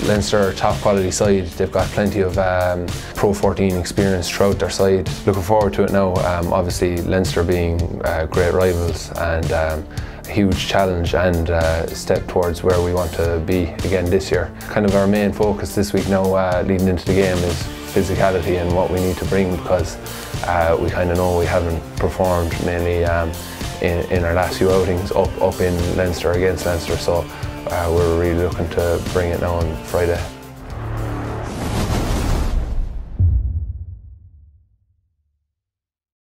Leinster are a top quality side. They've got plenty of Pro 14 experience throughout their side. Looking forward to it now. Obviously Leinster being great rivals and a huge challenge and step towards where we want to be again this year. Kind of our main focus this week now leading into the game is physicality and what we need to bring, because we kind of know we haven't performed mainly in our last few outings up in Leinster against Leinster, so we're really looking to bring it now on Friday.